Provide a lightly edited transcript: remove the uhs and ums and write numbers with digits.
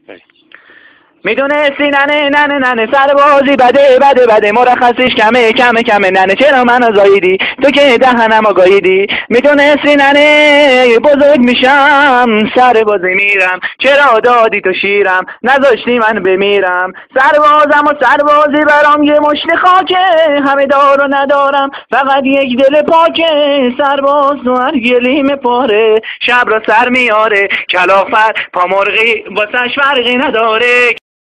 میدونستی ننه سربازی بده مرخصیش کمه ننه چرا منو زاییدی تو که دهنمو گاییدی. میدونستی ننه بزرگ میشم سربازی میرم چرا دادی تو شیرم نذاشتی من بمیرم. سربازم و سربازی برام یه مشت خاکه همه دار و ندارم فقط یک دل پاکه. سرباز تو هر گلیم پاره شب را سر میاره کلافر پامرغی واسش فرقی نداره.